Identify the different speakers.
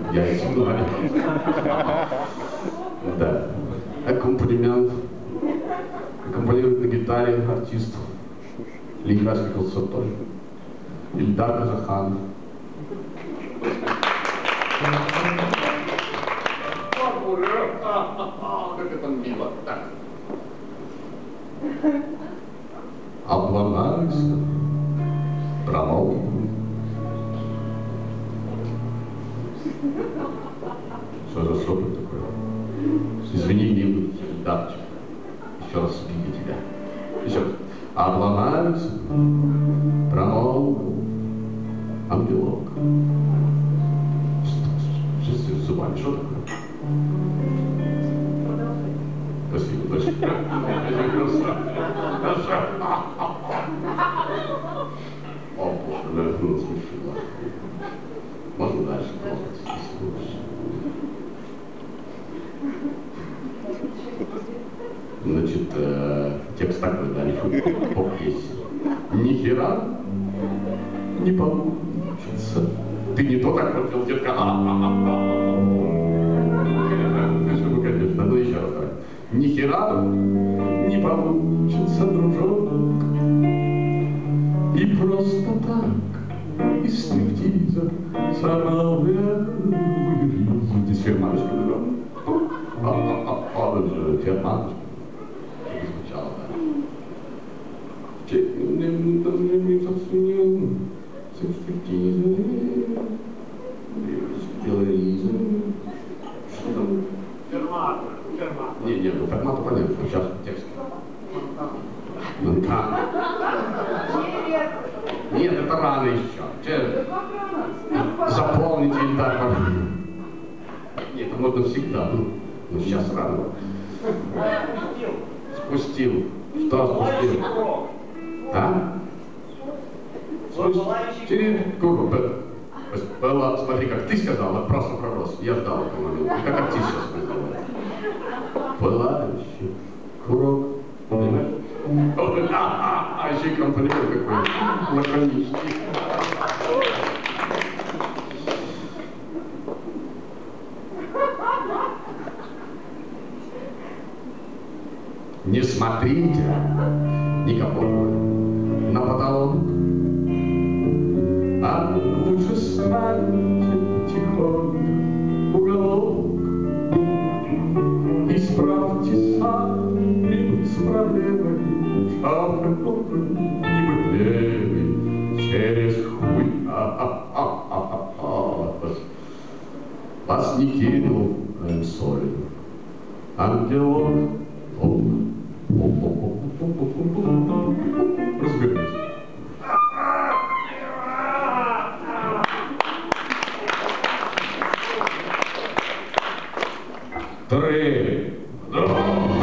Speaker 1: Я и сигналю. Да. Аккомпанемент. Аккомпанирует на гитаре артист Ленинградский консерваторий. Ильдар Казаханов. Как это мило. Так. Обломались. Промол. Что за сопли такое? Извини, милый Ильдарчик. Еще раз бью тебя. Еще раз. Обломались. Промол. Ангелок. Что с зубами? Что такое? Спасибо, спасибо. О, боже, ну, смешно. Можно дальше трогать. Значит, текст такой, да, не по песне. Ни хера не получится. Ты не то так хотел, детка. Ну, конечно, ну еще раз давай. Ни хера не получится, дружок. И просто так, из стриптиза, сорвал ризу. Здесь ферманочка была. Это же ферманочка. Звучало, да. Что там?
Speaker 2: Фермат.
Speaker 1: Не, ну формату понятно, сейчас текст. Нет, это рано еще. Заполните Ильдар. Нет, это можно всегда, но сейчас рано. Спустил. Что спустил? А? Через круг. Было, смотри, как ты сказал, от просто проброс. Я ждал этого момента. И как артист сейчас сказал. Пылающий круг. Понимаешь? А еще и комплимент какой лаконичный. Не смотрите никакого на потолок, а лучше станьте тихонько уголок. Исправьте сами с проблемой, шапкой небытливой через хуй. Вас не кинул соль, ангелов. Разберусь. Три.